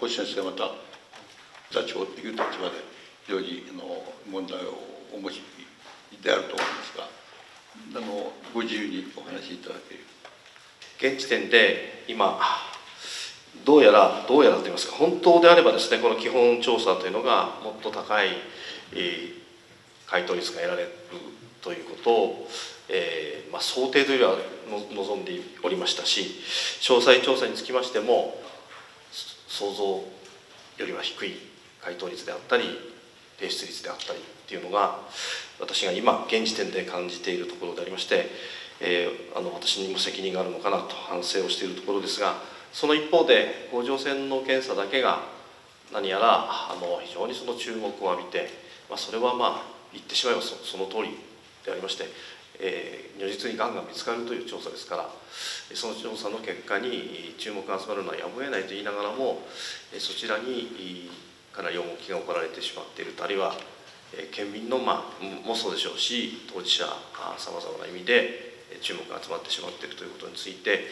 星先生がまた座長という立場で非常に問題をお持ちであると思いますが、ご自由にお話しいただける。 現時点で今どうやらといいますか、本当であればですね、この基本調査というのがもっと高い回答率が得られるということを、想定というよりは望んでおりましたし、詳細調査につきましても想像よりは低い回答率であったり提出率であったりっていうのが私が今現時点で感じているところでありまして、私にも責任があるのかなと反省をしているところですが、その一方で甲状腺の検査だけが何やら非常にその注目を浴びて、それは言ってしまえばその通りでありまして、如実にがんが見つかるという調査ですから、その調査の結果に注目が集まるのはやむを得ないと言いながらも、そちらにかなり重きが置かれてしまっていると、あるいは県民のもそうでしょうし、当事者さまざまな意味で注目が集まってしまっているということについて、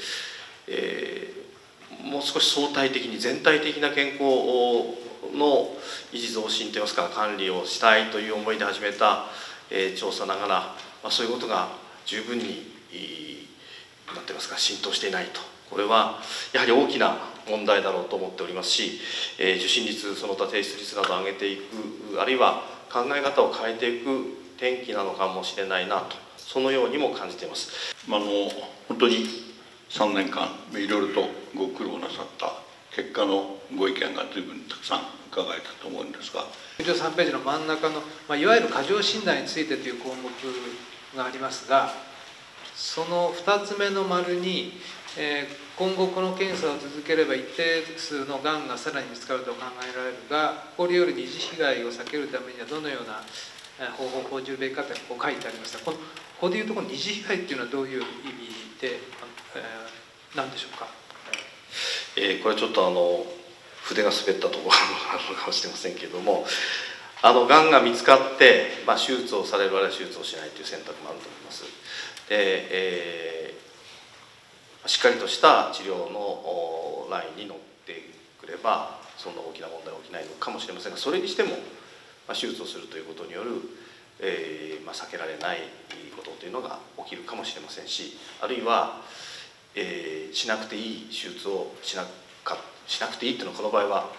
もう少し相対的に全体的な健康の維持増進といいますか管理をしたいという思いで始めた調査ながら、そういうことが十分になんていいますか浸透していないと、これはやはり大きな問題だろうと思っておりますし、受診率その他提出率などを上げていく、あるいは考え方を変えていく転機なのかもしれないなと、そのようにも感じています。 本当に3年間いろいろとご苦労なさった結果のご意見が随分たくさん伺えたと思うんですが、 93ページの真ん中の、いわゆる過剰診断についてという項目がありますが、その2つ目の丸に、今後この検査を続ければ一定数のがんがさらに見つかると考えられるが、起こり得る二次被害を避けるためにはどのような方法を講じるべきかと書いてありました。ここでいうとこの二次被害っていうのはどういう意味で、何でしょうか。 これちょっと筆が滑ったところがあるのかもしれませんけれども、がんが見つかって、手術をされる、あるいは手術をしないという選択もあると思います。で、しっかりとした治療のラインに乗ってくればそんな大きな問題は起きないのかもしれませんが、それにしても、手術をするということによる、避けられないことというのが起きるかもしれませんし、あるいは、しなくていい手術をしなくていいというのは、この場合は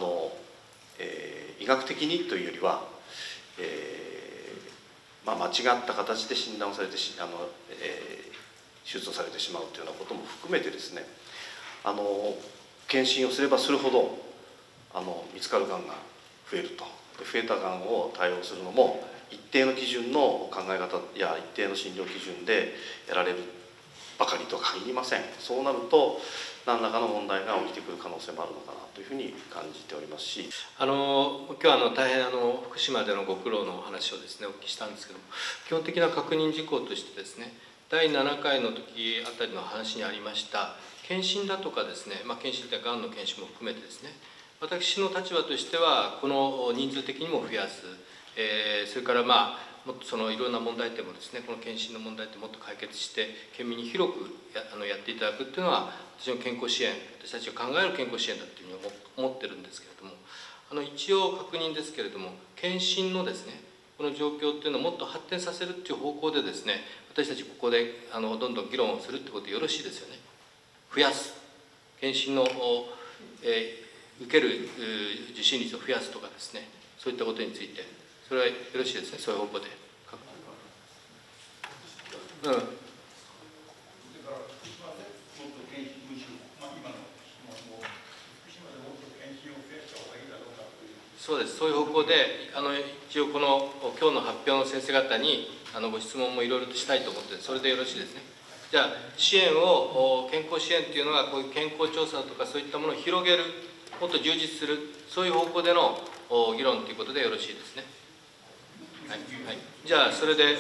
医学的にというよりは、間違った形で診断をされて手術をされてしまうというようなことも含めてですね、検診をすればするほど見つかるがんが増えると。増えたがんを対応するのも一定の基準の考え方や一定の診療基準でやられるばかりとは限りません。そうなると何らかの問題が起きてくる可能性もあるのかなというふうに感じておりますし、 今日は大変福島でのご苦労のお話をですねお聞きしたんですけども、基本的な確認事項としてですね、第7回の時あたりの話にありました検診だとかですね、検診ってがんの検診も含めてですね、私の立場としてはこの人数的にも増やす、それからもっといろんな問題点もですね、この検診の問題点もっと解決して県民に広くやっていただくっていうのは私の健康支援、私たちが考える健康支援だっていうふうに思ってるんですけれども、一応確認ですけれども、検診のですねこの状況っていうのをもっと発展させるっていう方向でですね、私たちここでどんどん議論をするってことでよろしいですよね。増やす、検診の、受ける受診率を増やすとかですね、そういったことについてそれはよろしいですね、そういう方向で。そうです、そういう方向で一応この今日の発表の先生方にご質問もいろいろとしたいと思って、それでよろしいですね。じゃあ支援を健康支援っていうのがこういう健康調査とかそういったものを広げる、もっと充実する、そういう方向での議論ということでよろしいですね。はいはい、じゃあそれで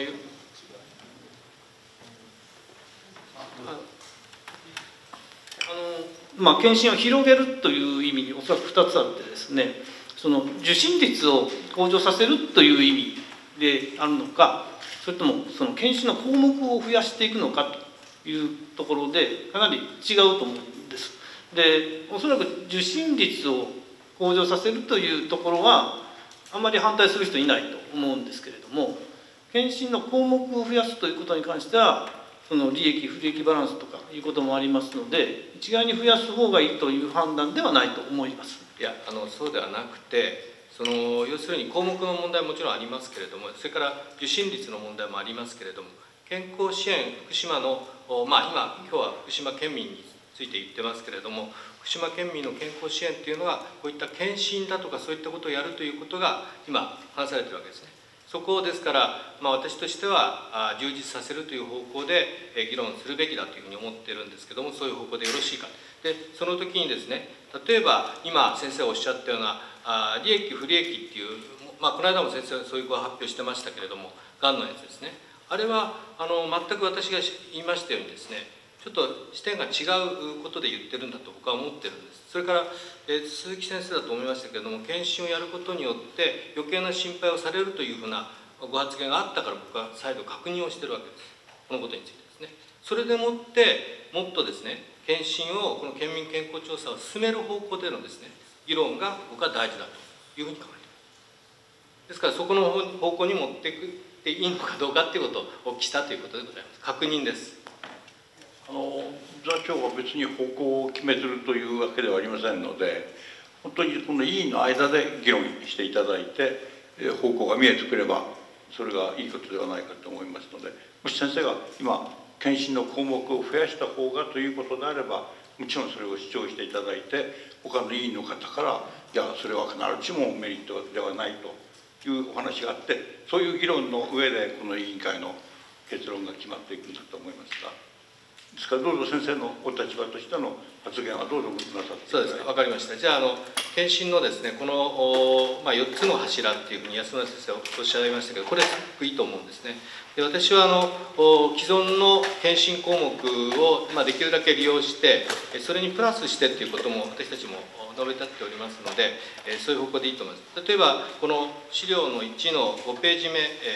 検診を広げるという意味におそらく2つあってですね、その受診率を向上させるという意味であるのか、それともその検診の項目を増やしていくのかというところでかなり違うと思うんです。 でおそらく受診率を向上させるというところはあまり反対する人いないと思うんですけれども、検診の項目を増やすということに関してはその利益不利益バランスとかいうこともありますので、一概に増やす方がいいという判断ではないと思います。 いやそうではなくて、要するに項目の問題ももちろんありますけれども、それから受診率の問題もありますけれども、健康支援福島の今日は福島県民について言ってますけれども、福島県民の健康支援っていうのはこういった検診だとかそういったことをやるということが今話されてるわけですね。そこですから、私としては充実させるという方向で議論するべきだというふうに思っているんですけども、そういう方向でよろしいか。でその時にですね、例えば今先生がおっしゃったような利益不利益っていう、この間も先生はそういうご発表してましたけれども、がんのやつですね、あれは全く私が言いましたようにですね、ちょっと視点が違うことで言ってるんだと僕は思ってるんです。それから、鈴木先生だと思いましたけれども、検診をやることによって余計な心配をされるというふうなご発言があったから、僕は再度確認をしてるわけです、このことについてですね。それでもってもっとですね、検診をこの県民健康調査を進める方向でのですね、議論が僕は大事だというふうに考えています。ですからそこの方向に持っていっていいのかどうかということをお聞きしたということでございます。確認です。 座長は別に方向を決めてるというわけではありませんので、本当にこの委員の間で議論していただいて、方向が見えてくればそれがいいことではないかと思いますので、もし先生が今検診の項目を増やした方がということであれば、もちろんそれを主張していただいて、他の委員の方からいやそれは必ずしもメリットではないというお話があって、そういう議論の上でこの委員会の結論が決まっていくんだと思いますが、ですからどうぞ先生のお立場としての発言はどうぞなさっていただいて。 そうですか、分かりました。じゃあ検診のですね、この、4つの柱っていうふうに安村先生はおっしゃいましたけど、これすごくいいと思うんですね。で私は既存の検診項目を、できるだけ利用してそれにプラスしてっていうことも私たちも述べ立っておりますので、そういう方向でいいと思います。例えばこの資料の1の5ページ目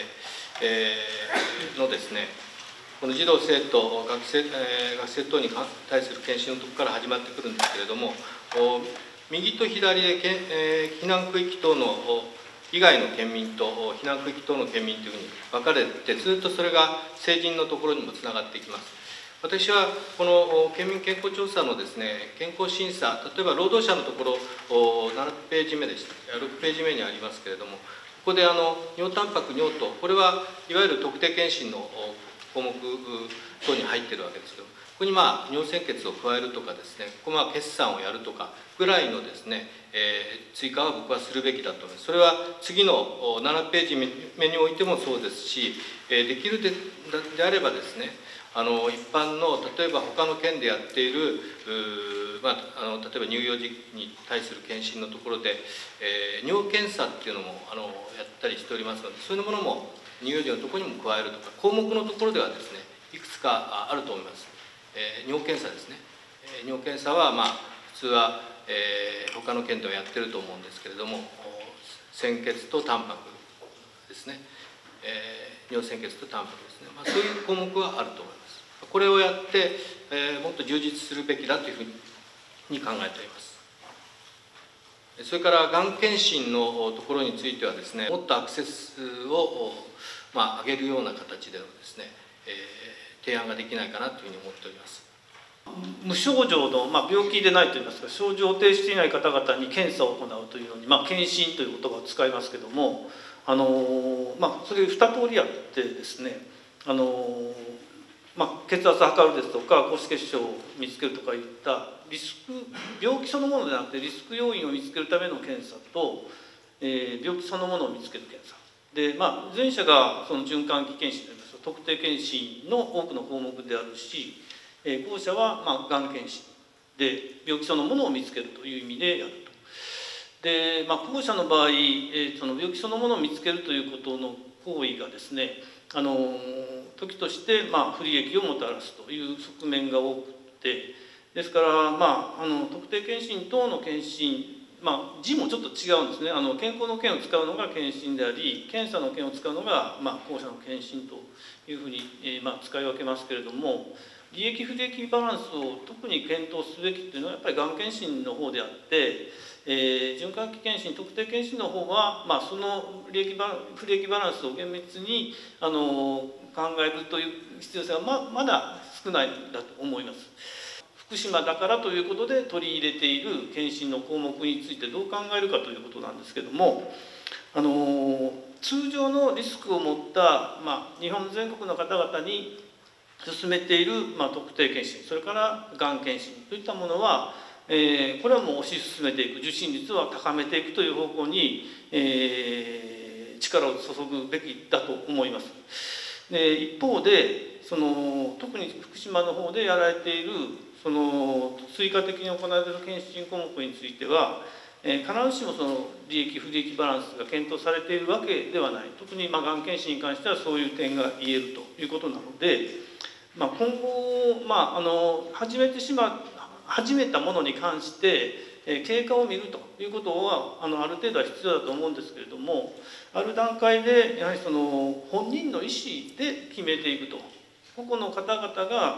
のですね、この児童生徒学生等に対する検診のところから始まってくるんですけれども、右と左で避難区域等の以外の県民と避難区域等の県民というふうに分かれて、ずっとそれが成人のところにもつながっていきます。私はこの県民健康調査のですね、健康審査、例えば労働者のところ7ページ目でした、6ページ目にありますけれども、ここで尿タンパク尿糖、これはいわゆる特定健診の項目等に入っているわけですけど、ここに尿鮮血を加えるとかですね、ここ決算をやるとかぐらいのですね、追加は僕はするべきだと思います。それは次の7ページ目においてもそうですし、できるであればですね、一般の例えば他の県でやっている例えば乳幼児に対する検診のところで、尿検査っていうのもやったりしておりますので、そういうものも乳幼児のところにも加えるとか、項目のところではですね、いくつかあると思います。尿検査ですね、尿検査は普通は、他の県ではやってると思うんですけれども、鮮血とタンパクですね、尿鮮血とタンパクですね、そういう項目はあると思います。これをやって、もっと充実するべきだというふうに考えております。それからがん検診のところについてはですね、もっとアクセスを上げるような形でのですね、提案ができないかなというふうに思っております。 無症状の、病気でないといいますか、症状を呈していない方々に検査を行うというのに、検診という言葉を使いますけども、それ2通りあってですね、血圧を測るですとか高脂血症を見つけるとかいったリスク、病気そのものではなくてリスク要因を見つけるための検査と、病気そのものを見つける検査で、前者がその循環器検診といいますと特定検診の多くの項目であるし、後者はがん検診で病気そのものを見つけるという意味でやると。で、後者の場合、その病気そのものを見つけるということの行為がですね、時として不利益をもたらすという側面が多くて、ですから特定健診等の検診、字もちょっと違うんですね。健康の件を使うのが検診であり、検査の件を使うのが後者の検診というふうに使い分けますけれども、 利益不利益バランスを特に検討すべきというのはやっぱりがん検診の方であって、循環器検診特定検診の方は、その不利益バランスを厳密に考えるという必要性はまだ少ないんだと思います。福島だからということで取り入れている検診の項目についてどう考えるかということなんですけども、通常のリスクを持った、日本全国の方々に進めている、特定検診、それからがん検診といったものは、これはもう推し進めていく、受診率は高めていくという方向に、力を注ぐべきだと思います。で一方で特に福島の方でやられている追加的に行われる検診項目については、必ずしも利益不利益バランスが検討されているわけではない。特にがん検診に関してはそういう点が言えるということなので、今後、始めたものに関して経過を見るということはある程度は必要だと思うんですけれども、ある段階でやはり本人の意思で決めていくと、個々の方々が、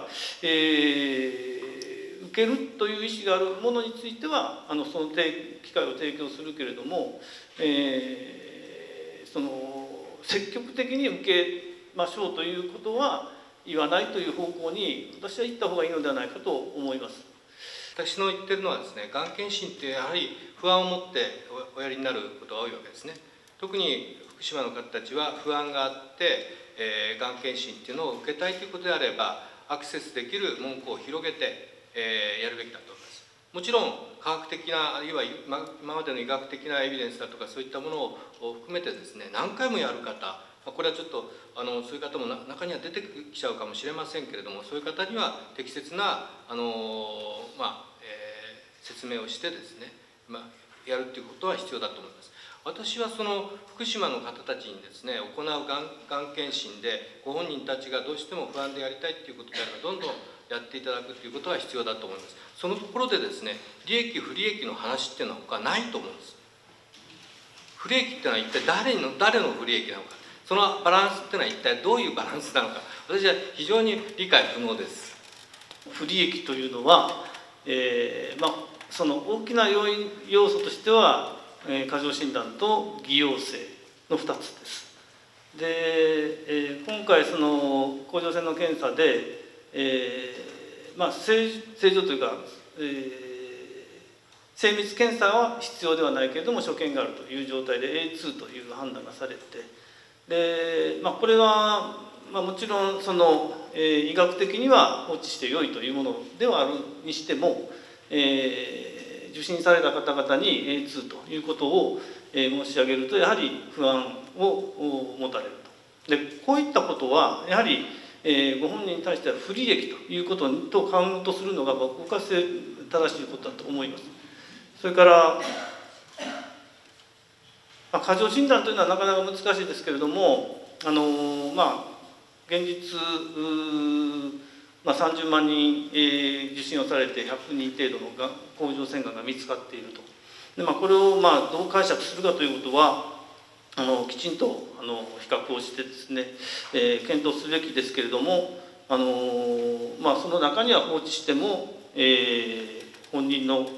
受けるという意思があるものについてはその機会を提供するけれども、積極的に受けましょうということは言わないという方向に私は行った方がいいのではないかと思います。 私の言ってるのはですね、がん検診ってやはり不安を持っておやりになることが多いわけですね。特に福島の方たちは不安があって、がん検診っていうのを受けたいということであればアクセスできる門戸を広げて、やるべきだと思います。もちろん科学的なあるいは今までの医学的なエビデンスだとかそういったものを含めてですね、何回もやる方、これはちょっとそういう方も中には出てきちゃうかもしれませんけれども、そういう方には適切な説明をしてですね、やるということは必要だと思います。私は福島の方たちにですね行うがん検診でご本人たちがどうしても不安でやりたいということであればどんどんやっていただくということは必要だと思います。そのところでですね、利益不利益の話っていうのは他はないと思うんです。不利益っていうのは一体誰の不利益なのか、そのバランスっていうのは一体どういうバランスなのか、私は非常に理解不能です。 不利益というのは、その大きな要素としては、過剰診断と偽陽性の2つです。で、今回甲状腺の検査で、正常というか、精密検査は必要ではないけれども所見があるという状態で A2 という判断がされて、で、これは、もちろん医学的には放置してよいというものではあるにしても、受診された方々に A2 ということを申し上げるとやはり不安を持たれると。でこういったことはやはりご本人に対しては不利益ということとカウントするのが僕は正しいことだと思います。それから過剰診断というのはなかなか難しいですけれども、現実30万人受診をされて100人程度の甲状腺がんが見つかっていると。で、これをどう解釈するかということはきちんと比較をしてですね、検討すべきですけれども、その中には放置しても、本人の、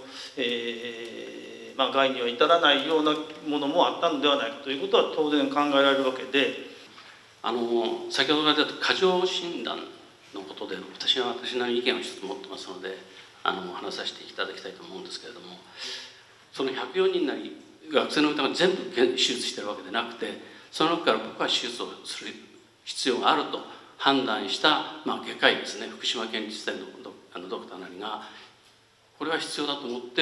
害には至らないようなものもあったのではないかということは当然考えられるわけで、 先ほどから出た過剰診断のことで私なりに意見を一つ持ってますので話させていただきたいと思うんですけれども、その104人なり学生の方が全部手術してるわけでなくて、その中から僕は手術をする必要があると判断した、外科医ですね、福島県立大のドクターなりがこれは必要だと思って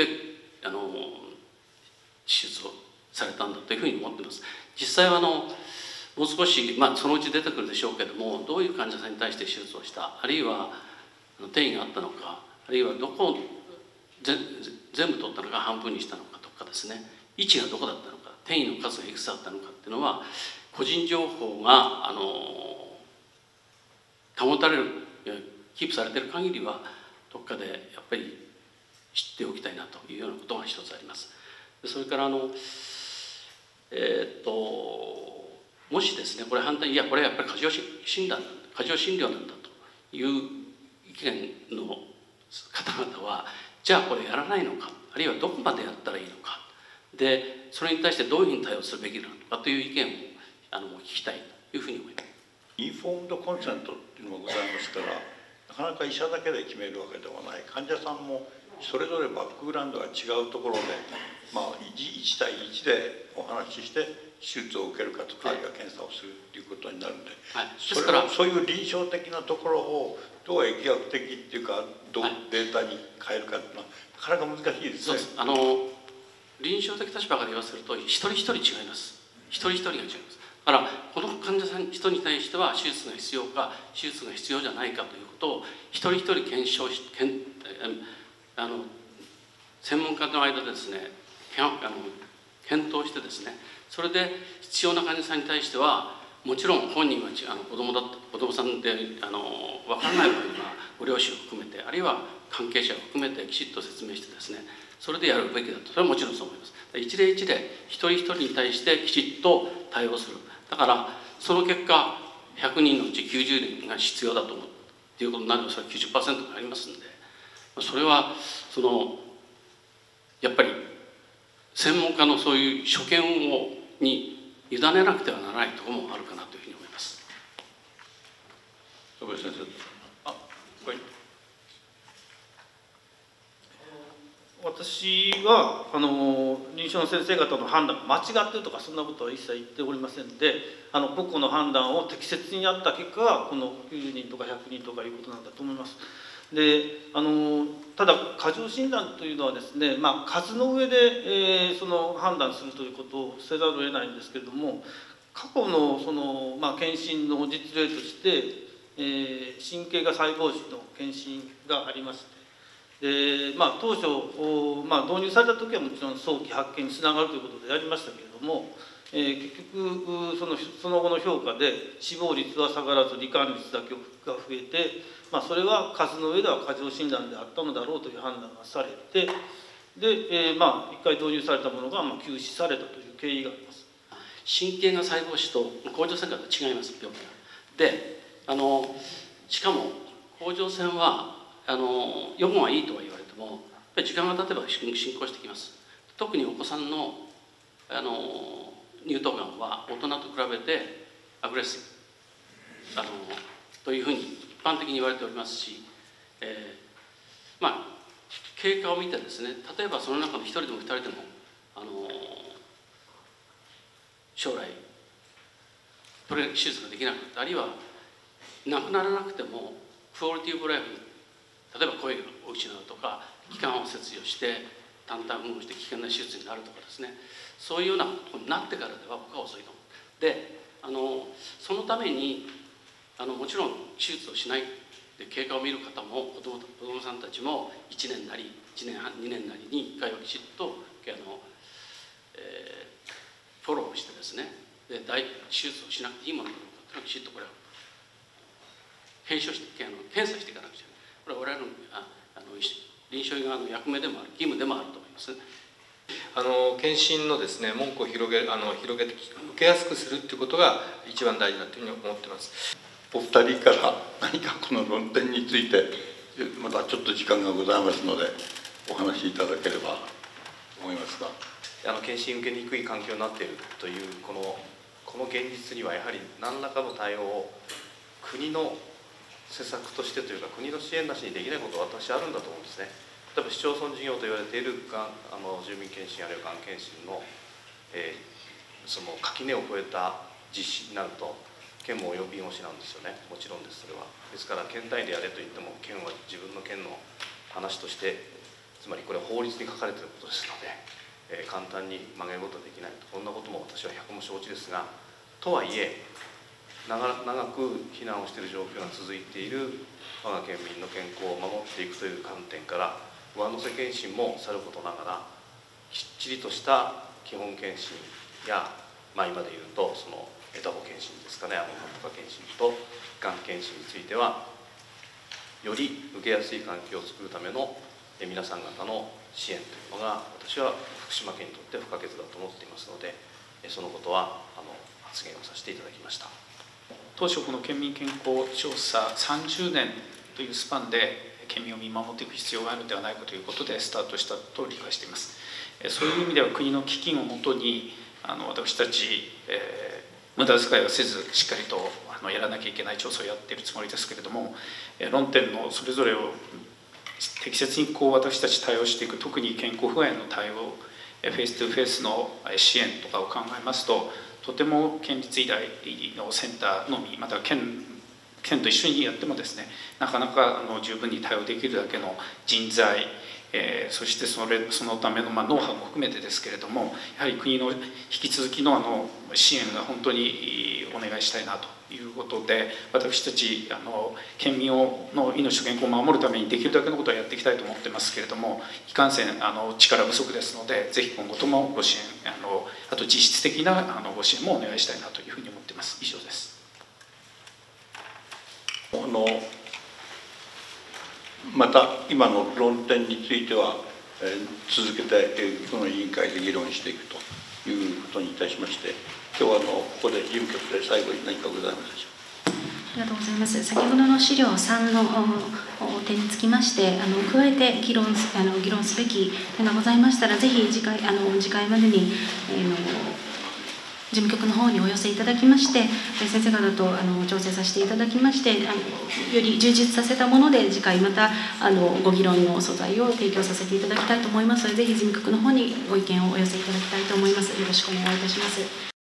手術をされたんだというふうに思っています。実際はもう少し、そのうち出てくるでしょうけども、どういう患者さんに対して手術をした、あるいは転移があったのか、あるいはどこを全部取ったのか半分にしたのかとかですね、位置がどこだったのか、転移の数がいくつあったのかっていうのは個人情報が保たれるキープされている限りはどっかでやっぱり知っておきたいなというようなことが一つあります。それからもしですねこれ反対、いやこれはやっぱり過剰診療なんだという意見の方々はじゃあこれやらないのか、あるいはどこまでやったらいいのか、でそれに対してどういうふうに対応するべきなのかという意見を聞きたいというふうに思います。 インフォームドコンセントっていうのがございますから、なかなか医者だけで決めるわけではない。患者さんもそれぞれバックグラウンドが違うところで、1対1でお話しして手術を受けるかとか、あるいは検査をするということになるんで、そういう臨床的なところをどう疫学的っていうかどうデータに変えるかっていうのはなかなか難しいですね。 臨床的立場から言わせると一人一人違います。一人一人が違います。だからこの患者さん人に対しては手術が必要か手術が必要じゃないかということを一人一人検証し専門家の間でですね検討してですね、それで必要な患者さんに対してはもちろん本人は子供さんで分からない場合にはご両親を含めて、あるいは関係者を含めてきちっと説明してですね、それでやるべきだと、それはもちろんそう思います。一例一例一人一人に対してきちっと対応する。だからその結果100人のうち90人が必要だと思うっていうことになれば、それは 90% になりますんで、それはやっぱり専門家のそういう所見に委ねなくてはならないところもあるかなというふうに思います。 戸辺先生、はい。 私は臨床の先生方の判断が間違ってるとかそんなことは一切言っておりませんで、個々の判断を適切にやった結果がこの90人とか100人とかいうことなんだと思います。でただ過剰診断というのはですね、数の上で、その判断するということをせざるを得ないんですけれども、過去の検診の実例として、神経芽細胞腫の検診がありまして、で当初、導入された時はもちろん早期発見につながるということでやりましたけれども、結局その後の評価で死亡率は下がらず罹患率だけが増えて、それは数の上では過剰診断であったのだろうという判断がされて、で、一回導入されたものが休止されたという経緯があります。 神経芽細胞腫と甲状腺が違います、病気が。でしかも甲状腺は予後はいいとは言われても、やっぱり時間が経てば進行してきます。特にお子さんの乳頭がんは大人と比べてアグレッシブというふうに一般的に言われておりますし、経過を見てですね、例えばその中の1人でも2人でも将来手術ができなくなった、あるいは亡くならなくてもクオリティオブライフ、例えば声を失うとか気管を切除して胆胆糞をして危険な手術になるとかですね、そういうようなことになってからでは僕は遅いと思う。でそのためにもちろん手術をしないで経過を見る方も子どもさんたちも1年なり1年半2年なりに1回はきちっとフォローしてですね、で手術をしなくていいものなのかというのをきちっとこれを検証して検査していかなくちゃいけない。これは我々の臨床医側の役目でもある義務でもあると思います。 検診のですね門戸を広げて受けやすくするということが一番大事だというふうに思ってます。 お二人から何かこの論点についてまたちょっと時間がございますのでお話しいただければと思いますが。 検診受けにくい環境になっているというこの現実にはやはり何らかの対応を国の施策としてというか国の支援なしにできないことは私はあるんだと思うんですね。例えば市町村事業と言われている住民検診あるいはがん検診の、その垣根を越えた実施になると県も及び腰なんですよね。もちろんです、それは。ですから県単位でやれと言っても県は自分の県の話として、つまりこれは法律に書かれていることですので、簡単に曲げることはできないと、こんなことも私は百も承知ですが、とはいえ長く避難をしている状況が続いている我が県民の健康を守っていくという観点から上乗せ検診もさることながらきっちりとした基本検診や、今で言うとそのエタボ検診ですかね、なんとか検診とがん検診についてはより受けやすい環境を作るための皆さん方の支援というのが私は福島県にとって不可欠だと思っていますので、そのことは発言をさせていただきました。 当初この県民健康調査30年というスパンで県民を見守っていく必要があるのではないかということでスタートしたと理解しています。そういう意味では国の基金をもとに私たち、無駄遣いはせずしっかりとやらなきゃいけない調査をやっているつもりですけれども、論点のそれぞれを適切に私たち対応していく、特に健康不安への対応、フェイストゥフェイスの支援とかを考えますと、とても県立医大のセンターのみ、また県と一緒にやってもですね、なかなか十分に対応できるだけの人材、そしてそのためのノウハウも含めてですけれども、やはり国の引き続きの支援が本当にお願いしたいなということで、私たち県民の命と健康を守るためにできるだけのことをやっていきたいと思ってますけれども、いかんせん力不足ですので、ぜひ今後ともご支援、あと実質的なご支援もお願いしたいなというふうに思っています。以上です。 また今の論点については、続けてこの委員会で議論していくということにいたしまして、今日はここで事務局で最後に何かございますでしょうか。 ありがとうございます。先ほどの資料3の点につきまして、加えて議論すべき点がございましたら、ぜひ次回までに事務局の方にお寄せいただきまして、先生方と調整させていただきまして、より充実させたもので次回またご議論の素材を提供させていただきたいと思いますので、ぜひ事務局の方にご意見をお寄せいただきたいと思います。よろしくお願いいたします。